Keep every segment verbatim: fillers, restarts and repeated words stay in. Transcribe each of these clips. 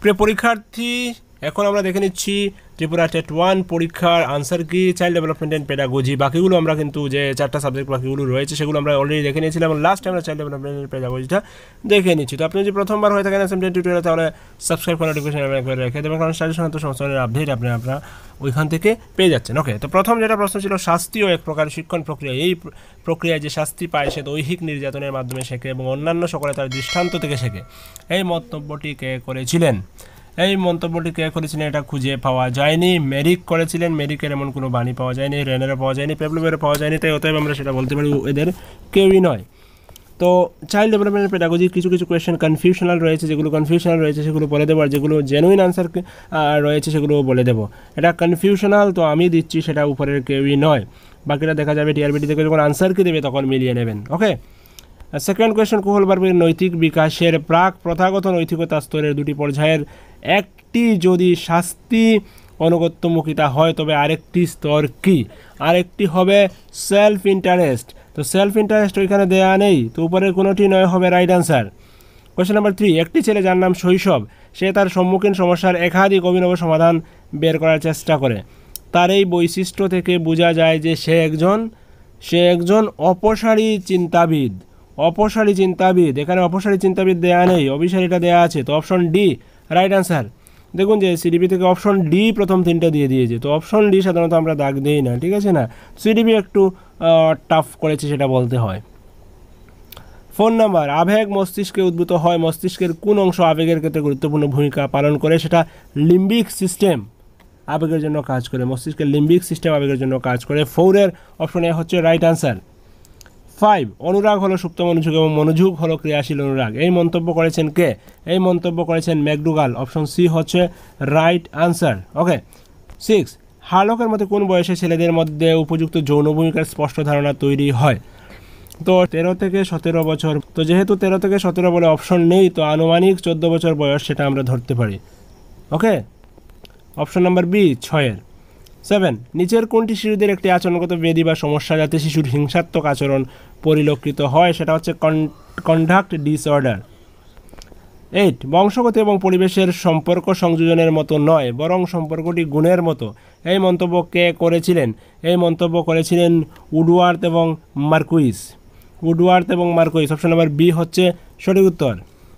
প্রিয় পরীক্ষার্থী, এখন আমরা দেখে নিচ্ছি ত্রিপুরা টেট ওয়ান পরীক্ষার আনসার কি, চাইল্ড ডেভেলপমেন্ট অ্যান্ড পেডাগজি। বাকিগুলো আমরা কিন্তু যে চারটা সাবজেক্ট বাকিগুলো রয়েছে সেগুলো আমরা অলরেডি দেখে নিয়েছিলাম এবং লাস্ট আমরা চাইল্ড ডেভেলপমেন্ট অ্যান্ড পেডাগজিটা দেখে নিচ্ছি। তো আপনি যদি প্রথমবার হয়ে থাকেন এসএমডিএন টিউটোরিয়াল, তাহলে সাবস্ক্রাইব করে নোটিফিকেশন করে রেখে দেবেন, কারণ স্টাডি সংক্রান্ত সমস্ত আপডেট আপনি আপনারা ওইখান থেকে পেয়ে যাচ্ছেন। ওকে, তো প্রথম যেটা প্রশ্ন ছিল, শাস্তিও এক প্রকার শিক্ষণ প্রক্রিয়া। এই প্রক্রিয়ায় যে শাস্তি পায় সে দৈহিক নির্যাতনের মাধ্যমে শেখে এবং অন্যান্য সকলে তার দৃষ্টান্ত থেকে শেখে। এই মন্তব্যটি কে করেছিলেন? এই মন্তব্যটি কে করেছিলেন এটা খুঁজে পাওয়া যায়নি। মেরিক করেছিলেন, মেরিকের এমন কোনো বাণী পাওয়া যায়নি, রেনেরও পাওয়া যায়নি, পেপলোভেরও পাওয়া যায়নি, তাই অতএব আমরা সেটা বলতে পারি এদের কেউই নয়। তো চাইল্ড ডেভেলপমেন্ট পেডাগজির কিছু কিছু কোয়েশ্চেন কনফিউশনাল রয়েছে, যেগুলো কনফিউশনাল রয়েছে সেগুলো বলে দেবো, আর যেগুলো জেনুইন আনসার রয়েছে সেগুলো বলে দেবো। এটা কনফিউশনাল তো আমি দিচ্ছি, সেটা উপরের কেউই নয়। বাকিটা দেখা যাবে টিআরবিটি থেকে যখন আনসার কি দেবে তখন মিলিয়ে নেবেন। ওকে, সেকেন্ড কোয়েশ্চেন, কুহলবর্গের নৈতিক বিকাশের প্রাক প্রথাগত নৈতিকতা স্তরের দুটি পর্যায়ের একটি যদি শাস্তি অনুগত্যমুখিতা হয় তবে আরেকটি স্তর কি? আরেকটি হবে সেলফ ইন্টারেস্ট। তো সেলফ ইন্টারেস্ট ওইখানে দেয়া নেই, তো উপরের কোনোটি নয় হবে right answer. Question number three, একটি ছেলে যার নাম শৈশব, সে তার সম্মুখীন সমস্যার একাধিক অভিনব সমাধান বের করার চেষ্টা করে। তার এই বৈশিষ্ট্য থেকে বোঝা যায় যে সে একজন সে একজন অপসারী চিন্তাবিদ। অপসারী চিন্তাবিদ, এখানে অপসারী চিন্তাবিদ দেয়া নেই, অভিসারীটা দেয়া আছে, তো অপশন ডি রাইট আনসার। দেখুন যে সিডিপি থেকে অপশন ডি প্রথম তিনটা দিয়ে দিয়েছে, তো অপশন ডি সাধারণত আমরা দাগ দিই না, ঠিক আছে না। সিডিপি একটু টাফ করেছে সেটা বলতে হয়। ফোন নাম্বার, আবেগ মস্তিষ্কে উদ্ভূত হয়, মস্তিষ্কের কোন অংশ আবেগের ক্ষেত্রে গুরুত্বপূর্ণ ভূমিকা পালন করে? সেটা লিম্বিক সিস্টেম আবেগের জন্য কাজ করে, মস্তিষ্কের লিম্বিক সিস্টেম আবেগের জন্য কাজ করে। ফোরের অপশন এ হচ্ছে রাইট আনসার। ফাইভ, অনুরাগ হলো সুপ্ত মনোযোগ এবং মনোযোগ হলো ক্রিয়াশীল অনুরাগ। এই মন্তব্য করেছেন কে? এই মন্তব্য করেছেন ম্যাকডুগাল। অপশন সি হচ্ছে রাইট আনসার। ওকে, সিক্স, হার্লকের মতে কোন বয়সে ছেলেদের মধ্যে উপযুক্ত যৌন ভূমিকার স্পষ্ট ধারণা তৈরি হয়? তো তেরো থেকে সতেরো বছর। তো যেহেতু তেরো থেকে সতেরো বলে অপশন নেই, তো আনুমানিক চোদ্দো বছর বয়স সেটা আমরা ধরতে পারি। ওকে, অপশন নাম্বার বি ছয়ের। সেভেন, নিচের কোনটি শিশুদের একটি আচরণগত ব্যাধি বা সমস্যা যাতে শিশুর হিংসাত্মক আচরণ পরিলক্ষিত হয়? সেটা হচ্ছে কন্ডাক্ট ডিসঅর্ডার। এইট, বংশগত এবং পরিবেশের সম্পর্ক সংযোজনের মতো নয়, বরং সম্পর্কটি গুণের মতো। এই মন্তব্য কে করেছিলেন? এই মন্তব্য করেছিলেন উডওয়ার্থ এবং মার্কুইস। উডওয়ার্থ এবং মার্কুইস, অপশন নাম্বার বি হচ্ছে সঠিক উত্তর।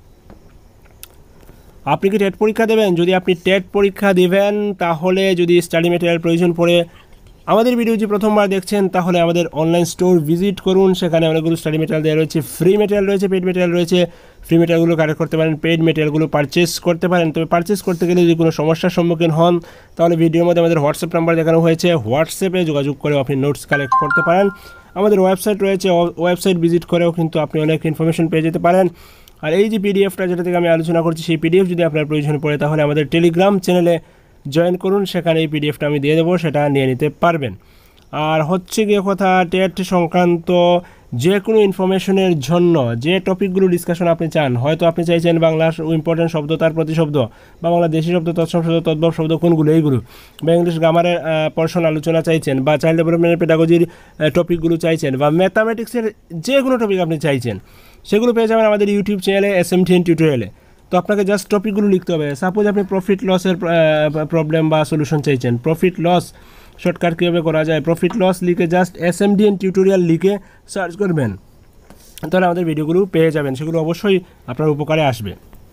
আপনি কি টেট পরীক্ষা দেবেন? যদি আপনি টেট পরীক্ষা দেবেন তাহলে যদি স্টাডি ম্যাটেরিয়াল প্রয়োজন পড়ে আমাদের ভিডিও যদি প্রথমবার দেখছেন তাহলে আমাদের অনলাইন স্টোর ভিজিট করুন, সেখানে অনেকগুলো স্টাডি ম্যাটেরিয়াল দেওয়া রয়েছে, ফ্রি ম্যাটেরিয়াল রয়েছে, পেইড ম্যাটেরিয়াল রয়েছে। ফ্রি ম্যাটেরিয়ালগুলো কালেক্ট করতে পারেন, পেইড ম্যাটেরিয়ালগুলো পারচেস করতে পারেন। তবে পারচেস করতে গেলে যদি কোনো সমস্যার সম্মুখীন হন তাহলে ভিডিওর মধ্যে আমাদের হোয়াটসঅ্যাপ নাম্বার দেখানো হয়েছে, হোয়াটসঅ্যাপে যোগাযোগ করে আপনি নোটস কালেক্ট করতে পারেন। আমাদের ওয়েবসাইট রয়েছে, ওয়েবসাইট ভিজিট করেও কিন্তু আপনি অনেক ইনফরমেশন পেয়ে যেতে পারেন। আর এই যে পিডিএফটা যেটা থেকে আমি আলোচনা করছি, সেই পিডিএফ যদি আপনার প্রয়োজন পড়ে তাহলে আমাদের টেলিগ্রাম চ্যানেলে জয়েন করুন, সেখানে এই পিডিএফটা আমি দিয়ে দেবো, সেটা নিয়ে নিতে পারবেন। আর হচ্ছে গিয়ে কথা, টেট সংক্রান্ত যে কোনো ইনফরমেশনের জন্য যে টপিকগুলো ডিসকাশন আপনি চান, হয়তো আপনি চাইছেন বাংলার ইম্পর্টেন্ট শব্দ তার প্রতিশব্দ, বা বাংলা দেশি শব্দ তৎসম শব্দ তদ্ভব শব্দ কোনগুলো এইগুলো, বা ইংলিশ গ্রামারের পোর্শন আলোচনা চাইছেন, বা চাইল্ড ডেভেলপমেন্টের পেডাগজির টপিকগুলো চাইছেন, বা ম্যাথামেটিক্সের যে কোনো টপিক আপনি চাইছেন, সেগুলো পেয়ে যাবেন আমাদের ইউটিউব চ্যানেলে এসএমডিএন টিউটোরিয়ালে। তো আপনাকে জাস্ট টপিকগুলো লিখতে হবে। সাপোজ আপনি প্রফিট লসের প্রবলেম বা সলিউশন চাইছেন, প্রফিট লস শর্টকাট কীভাবে করা যায়, প্রফিট লস লিখে জাস্ট এসএমডিএন টিউটোরিয়াল লিখে সার্চ করবেন, তাহলে আমাদের ভিডিওগুলো পেয়ে যাবেন, সেগুলো অবশ্যই আপনার উপকারে আসবে।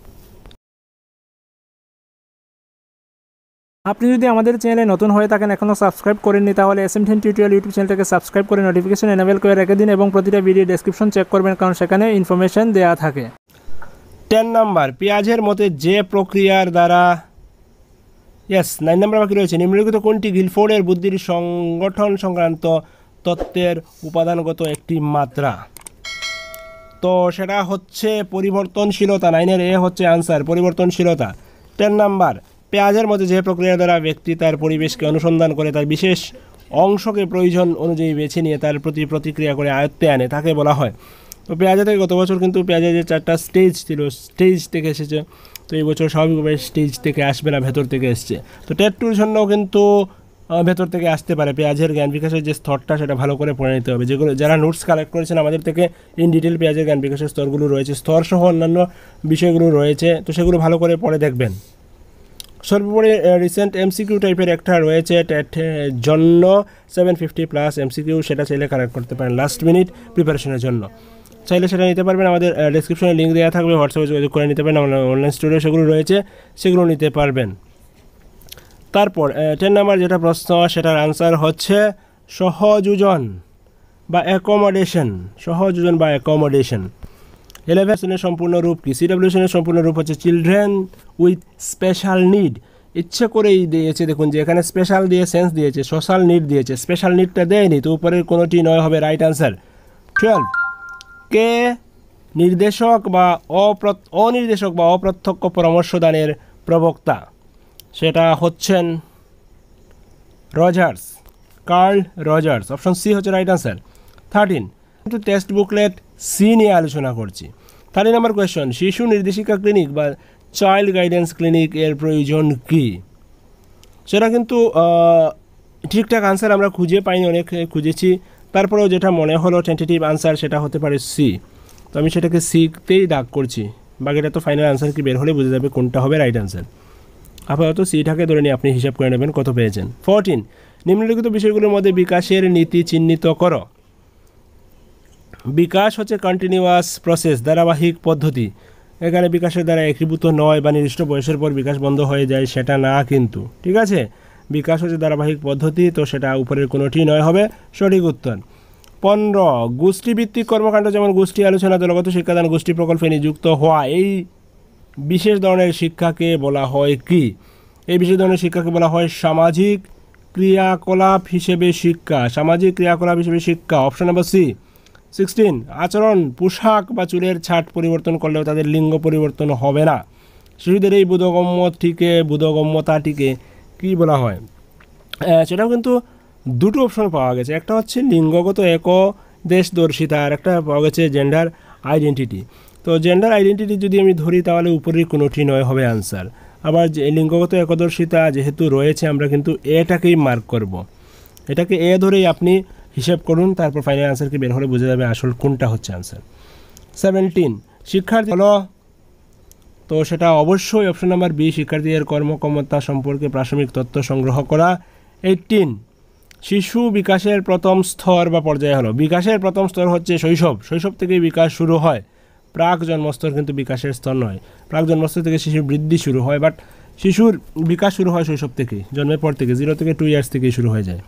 আপনি যদি আমাদের চ্যানেলে নতুন হয়ে থাকেন, এখনও সাবস্ক্রাইব করেননি, তাহলে এসএমডিএন টিউটোরিয়াল ইউটিউব চ্যানেলটাকে সাবস্ক্রাইব করে নোটিফিকেশন এনেবল করে রেখে দিন এবং প্রতিটা ভিডিও ডেসক্রিপশন চেক করবেন, কারণ সেখানে ইনফরমেশন দেওয়া থাকে। টেন নাম্বার, পেঁয়াজের মতে যে প্রক্রিয়ার দ্বারা ইয়েস নাইন নাম্বার বাকি রয়েছে, নিম্নলিখিত কোনটি গিলফোর্ডের বুদ্ধির সংগঠন সংক্রান্ত তত্ত্বের উপাদানগত একটি মাত্রা? তো সেটা হচ্ছে পরিবর্তনশীলতা। নাইনের এ হচ্ছে আনসার, পরিবর্তনশীলতা। টেন নাম্বার, পেঁয়াজের মধ্যে যে প্রক্রিয়ার দ্বারা ব্যক্তি তার পরিবেশকে অনুসন্ধান করে তার বিশেষ অংশকে প্রয়োজন অনুযায়ী বেছে নিয়ে তার প্রতি প্রতিক্রিয়া করে আয়ত্তে আনে তাকে বলা হয়। তো পেঁয়াজা থেকে গত বছর কিন্তু পেঁয়াজের যে চারটা স্টেজ ছিল, স্টেজ থেকে এসেছে, তো এই বছর স্বাভাবিকভাবে স্টেজ থেকে আসবে না, ভেতর থেকে এসছে। তো টেট টুর জন্যও কিন্তু ভেতর থেকে আসতে পারে। পেঁয়াজের জ্ঞান বিকাশের যে স্তরটা সেটা ভালো করে পড়ে নিতে হবে। যেগুলো যারা নোটস কালেক্ট করেছেন আমাদের থেকে ইন ডিটেল পেঁয়াজের জ্ঞান বিকাশের স্তরগুলো রয়েছে, স্তরসহ অন্যান্য বিষয়গুলো রয়েছে, তো সেগুলো ভালো করে পড়ে দেখবেন। সর্বোপরি রিসেন্ট এমসিকিউ টাইপের একটা রয়েছে টেটের জন্য সেভেন ফিফটি প্লাস এমসিকিউ, সেটা চাইলে কানেক্ট করতে পারেন লাস্ট মিনিট প্রিপারেশনের জন্য। চাইলে সেটা নিতে পারবেন, আমাদের ডেসক্রিপশনে লিঙ্ক দেওয়া থাকবে, হোয়াটসঅ্যাপে যোগাযোগ করে নিতে পারেন, আমাদের অনলাইন স্টোরে সেগুলো রয়েছে, সেগুলো নিতে পারবেন। তারপর টেন নাম্বার যেটা প্রশ্ন, সেটার আনসার হচ্ছে সহযোজন বা অ্যাকোমোডেশন। সহযোজন বা অ্যাকোমোডেশন। ইলেভেনের সম্পূর্ণ রূপ কি? সিডব্লিউশনের সম্পূর্ণ রূপ হচ্ছে চিলড্রেন উইথ স্পেশাল নিড। ইচ্ছে করেই দিয়েছে, দেখুন যে এখানে স্পেশাল দিয়ে সেন্স দিয়েছে, সোশ্যাল নিড দিয়েছে, স্পেশাল নিডটা দেয়নি, তো উপরের কোনোটি নয় হবে রাইট আনসার। টুয়েলভ, কে নির্দেশক বা অনির্দেশক বা অপ্রত্যক্ষ পরামর্শদানের প্রবক্তা? সেটা হচ্ছেন Rogers, Carl Rogers. Option C হচ্ছে রাইট আনসার। থার্টিন, কিন্তু টেক্সট বুকলেট সি নিয়ে আলোচনা করছি। থার্টি নাম্বার কোয়েশ্চন, শিশু নির্দেশিকা ক্লিনিক বা চাইল্ড গাইডেন্স ক্লিনিক এর প্রয়োজন কি? সেটা কিন্তু ঠিকঠাক আনসার আমরা খুঁজে পাইনি, অনেক খুঁজেছি, তারপরেও যেটা মনে হলো টেন্টেটিভ আনসার সেটা হতে পারে সি। তো আমি সেটাকে সিতেই দাগ করছি, বাকিটা তো ফাইনাল আনসার কি বের হলে বুঝে যাবে কোনটা হবে রাইট আনসার। আপাতত সিটাকে ধরে নিয়ে আপনি হিসাব করে নেবেন কত পেয়েছেন। ফোরটিন, নিম্নলিখিত বিষয়গুলোর মধ্যে বিকাশের নীতি চিহ্নিত করো। বিকাশ হচ্ছে কন্টিনিউয়াস প্রসেস, ধারাবাহিক পদ্ধতি। এখানে বিকাশের দ্বারা একীভূত নয় বা নির্দিষ্ট বয়সের পর বিকাশ বন্ধ হয়ে যায়, সেটা না কিন্তু, ঠিক আছে। বিকাশ হচ্ছে ধারাবাহিক পদ্ধতি, তো সেটা উপরের কোনোটি নয় হবে সঠিক উত্তর। পনেরো, গোষ্ঠীভিত্তিক কর্মকাণ্ড যেমন গোষ্ঠী আলোচনা, দলগত শিক্ষাদান, গোষ্ঠী প্রকল্পে নিযুক্ত হওয়া, এই বিশেষ ধরনের শিক্ষাকে বলা হয় কি? এই বিশেষ ধরনের শিক্ষাকে বলা হয় সামাজিক ক্রিয়াকলাপ হিসেবে শিক্ষা। সামাজিক ক্রিয়াকলাপ হিসেবে শিক্ষা। Option number C. সিক্সটিন, আচরণ, পোশাক বা চুলের ছাট পরিবর্তন করলেও তাদের লিঙ্গ পরিবর্তন হবে না। শিশুদের এই বোধগম্যটিকে বোধগম্যতাটিকে কী বলা হয়? সেটাও কিন্তু দুটো অপশন পাওয়া গেছে, একটা হচ্ছে লিঙ্গগত একদেশদর্শিতা আর একটা পাওয়া গেছে জেন্ডার আইডেন্টিটি। তো জেন্ডার আইডেন্টিটি যদি আমি ধরি তাহলে উপরের কোনোটি নয় হবে আনসার। আবার যে লিঙ্গগত একদর্শিতা যেহেতু রয়েছে, আমরা কিন্তু এটাকেই মার্ক করব। এটাকে এ ধরেই আপনি হিসেব করুন, তারপর ফাইনাল আনসার কি বের হলে বোঝা যাবে আসল কোনটা হচ্ছে আনসার। সেভেন্টিন, শিক্ষার্থী হলো, তো সেটা অবশ্যই অপশন নাম্বার বি, শিক্ষার্থীদের কর্মক্ষমতা সম্পর্কে প্রাথমিক তথ্য সংগ্রহ করা। এইটিন, শিশু বিকাশের প্রথম স্তর বা পর্যায়ে হলো। বিকাশের প্রথম স্তর হচ্ছে শৈশব, শৈশব থেকেই বিকাশ শুরু হয়। প্রাক জন্মস্তর কিন্তু বিকাশের স্তর নয়, প্রাক জন্মস্তর থেকে শিশুর বৃদ্ধি শুরু হয়, বাট শিশুর বিকাশ শুরু হয় শৈশব থেকেই, জন্মের পর থেকে, জিরো থেকে টু ইয়ার্স থেকেই শুরু হয়ে যায়।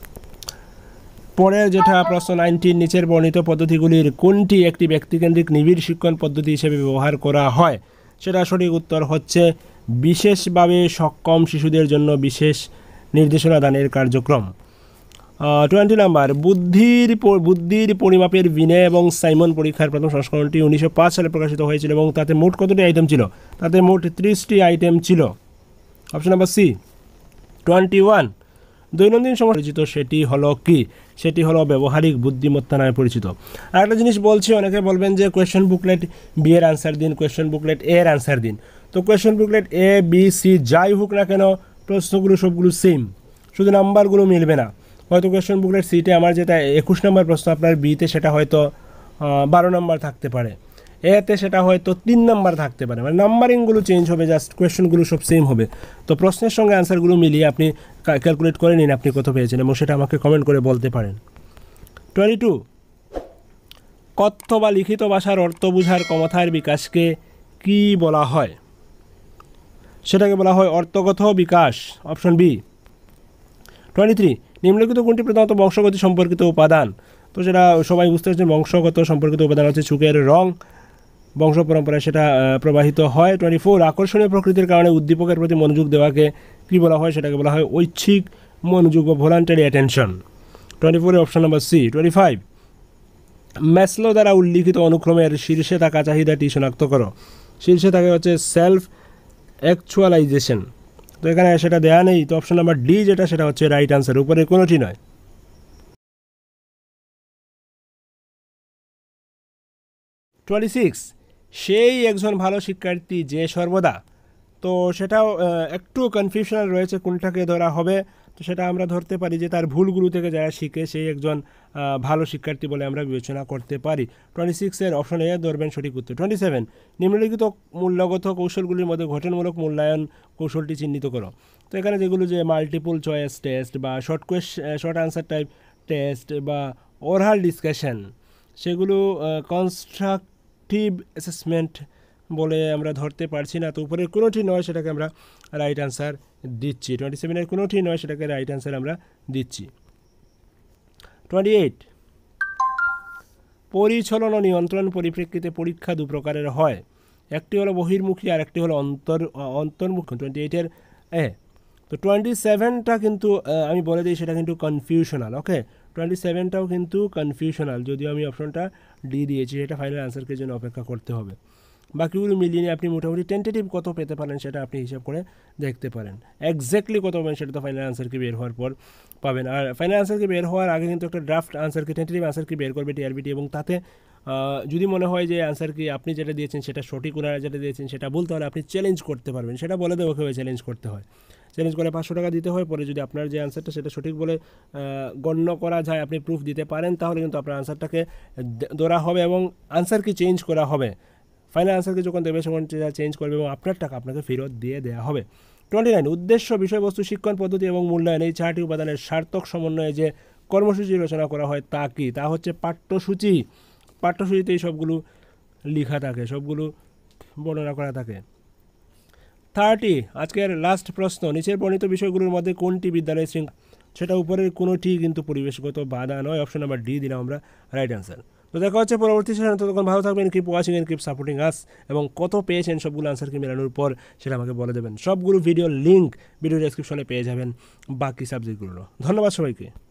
পরের যেটা প্রশ্ন নাইনটিন, নিচের বর্ণিত পদ্ধতিগুলির কোনটি একটি ব্যক্তিকেন্দ্রিক নিবিড় শিক্ষণ পদ্ধতি হিসেবে ব্যবহার করা হয়? সেটা সঠিক উত্তর হচ্ছে বিশেষভাবে সক্ষম শিশুদের জন্য বিশেষ নির্দেশনা দানের কার্যক্রম। টোয়েন্টি নাম্বার, বুদ্ধির বুদ্ধির পরিমাপের ভিনে এবং সাইমন পরীক্ষার প্রথম সংস্করণটি উনিশশো পাঁচ সালে প্রকাশিত হয়েছিল এবং তাতে মোট কতটি আইটেম ছিল? তাতে মোট ত্রিশটি আইটেম ছিল। Option number C. Twenty one, দৈনন্দিন সময় পরিচিত সেটি হলো কি? সেটি হলো ব্যবহারিক বুদ্ধিমত্তা নামে পরিচিত। আর একটা জিনিস বলছি, অনেকে বলবেন যে কোয়েশ্চেন বুকলেট বি এর আনসার দিন, কোয়েশ্চেন বুকলেট এ এর আনসার দিন। তো question booklet A B C যাই হোক না কেন, প্রশ্নগুলো সবগুলো সেম, শুধু নাম্বারগুলো মিলবে না। হয়তো কোয়েশ্চেন বুকলেট সিটে আমার যেটা একুশ নম্বর প্রশ্ন, আপনার বিতে সেটা হয়তো বারো নম্বর থাকতে পারে, এতে সেটা হয়তো তিন নাম্বার থাকতে পারে, মানে নাম্বারিংগুলো চেঞ্জ হবে, জাস্ট কোয়েশ্চেনগুলো সব সেম হবে। তো প্রশ্নের সঙ্গে আনসারগুলো মিলিয়ে আপনি ক্যালকুলেট করে নিন আপনি কত পেয়েছেন এবং সেটা আমাকে কমেন্ট করে বলতে পারেন। টোয়েন্টি টু, কথ্য বা লিখিত ভাষার অর্থ বোঝার ক্ষমতার বিকাশকে কি বলা হয়? সেটাকে বলা হয় অর্থগত বিকাশ। Option B. টোয়েন্টি থ্রি, নিম্নলিখিত কোনটি প্রধানত বংশগত সম্পর্কিত উপাদান? তো সেটা সবাই বুঝতে পারছেন, বংশগত সম্পর্কিত উপাদান হচ্ছে চোখের রং, বংশ পরম্পরায় সেটা প্রবাহিত হয়। টোয়েন্টি ফোর, আকর্ষণীয় প্রকৃতির কারণে উদ্দীপকের প্রতি মনোযোগ দেওয়াকে কী বলা হয়? সেটাকে বলা হয় ঐচ্ছিক মনোযোগ বা ভলান্টারি অ্যাটেনশন। টোয়েন্টি ফোরের option number C. Twenty five, Maslow দ্বারা উল্লিখিত অনুক্রমের শীর্ষে থাকা চাহিদাটি শনাক্ত করো। শীর্ষে থাকে হচ্ছে সেলফ অ্যাকচুয়ালাইজেশন, তো এখানে সেটা দেয়া নেই, তো অপশন নাম্বার ডি যেটা সেটা হচ্ছে রাইট আনসার, উপরে কোনোটি নয়। টোয়েন্টি সিক্স, সেই একজন ভালো শিক্ষার্থী যে সর্বদা, তো সেটাও একটু কনফিউশন রয়েছে কোনটাকে ধরা হবে। তো সেটা আমরা ধরতে পারি যে তার ভুলগুলো থেকে যারা শিখে সেই একজন ভালো শিক্ষার্থী বলে আমরা বিবেচনা করতে পারি। টোয়েন্টি সিক্সের অপশন এ ধরবেন সঠিক উত্তর। টোয়েন্টি সেভেন নিম্নলিখিত মূল্যগত কৌশলগুলির মধ্যে গঠনমূলক মূল্যায়ন কৌশলটি চিহ্নিত করো। তো এখানে যেগুলো যে মাল্টিপল চয়েস টেস্ট বা short question short answer type test বা ওরাল ডিসকাশন, সেগুলো কনস্ট্রাকটিভ অ্যাসেসমেন্ট বলে আমরা ধরতে পারছি না। তো উপরের কোনোটি নয়, সেটাকে আমরা রাইট আনসার দিচ্ছি। টোয়েন্টি সেভেনের কোনোটি নয়, সেটাকে রাইট আনসার আমরা দিচ্ছি। টোয়েন্টি এইট পরিচালন ও নিয়ন্ত্রণ পরিপ্রেক্ষিতে পরীক্ষা দু প্রকারের হয়, একটি হলো বহির্মুখী আর একটি হলো অন্তর অন্তর্মুখী। টোয়েন্টি এইটের এ। তো টোয়েন্টি সেভেনটা কিন্তু আমি বলে দিই সেটা কিন্তু কনফিউশনাল। ওকে, টোয়েন্টি সেভেনটাও কিন্তু কনফিউশনাল, যদিও আমি অপশনটা ডি দিয়েছি, এটা ফাইনাল আনসারকে জন্য অপেক্ষা করতে হবে। বাকিগুলো মিলিয়ে নিয়ে আপনি মোটামুটি টেন্টেটিভ কত পেতে পারেন সেটা আপনি হিসাব করে দেখতে পারেন। এক্স্যাক্টলি কত পাবেন সেটা তো ফাইনাল আনসারকে বের হওয়ার পর পাবেন। আর ফাইনাল আনসারকে বের হওয়ার আগে কিন্তু একটা ড্রাফট আনসারকে টেন্টেটিভ আনসারকে বের করবে টিআরবিটি, এবং তাতে যদি মনে হয় যে আনসার কি আপনি যেটা দিয়েছেন সেটা সঠিক, ওনারা যেটা দিয়েছেন সেটা ভুল, তাহলে আপনি চ্যালেঞ্জ করতে পারবেন। সেটা বলে দেবো কীভাবে চ্যালেঞ্জ করতে হয়। চ্যালেঞ্জ করে পাঁচশো টাকা দিতে হয়, পরে যদি আপনার যে আনসারটা সেটা সঠিক বলে গণ্য করা যায়, আপনি প্রুফ দিতে পারেন, তাহলে কিন্তু আপনার আনসারটাকে ধরা হবে এবং আনসার কি চেঞ্জ করা হবে। ফাইনাল আনসারকে যখন দেবে তখন চেঞ্জ করবে এবং আপনার টাকা আপনাকে ফেরত দিয়ে দেওয়া হবে। টোয়েন্টি নাইন উদ্দেশ্য, বিষয়বস্তু, শিক্ষণ পদ্ধতি এবং মূল্যায়ন, এই চারটি উপাদানের সার্থক সমন্বয়ে যে কর্মসূচি রচনা করা হয় তা কি? তা হচ্ছে পাঠ্যসূচি। পাঠ্যসূচিতে এই সবগুলো লেখা থাকে, সবগুলো বর্ণনা করা থাকে। থার্টি আজকের লাস্ট প্রশ্ন, নিচের বর্ণিত বিষয়গুলোর মধ্যে কোনটি বিদ্যালয়ের শৃঙ্খলা? সেটা উপরের কোনোটি কিন্তু পরিবেশগত বাধা নয়। অপশন নাম্বার ডি দিলাম আমরা রাইট অ্যান্সার। তো দেখা হচ্ছে পরবর্তী সেশন। ততক্ষণ ভালো থাকবেন, keep watching and keep supporting us, এবং কত পেয়েছেন সবগুলো আনসারকে মেলানোর পর সেটা আমাকে বলে দেবেন। সবগুলো ভিডিও লিঙ্ক ভিডিও ডেসক্রিপশনে পেয়ে যাবেন বাকি সাবজেক্টগুলো। ধন্যবাদ সবাইকে।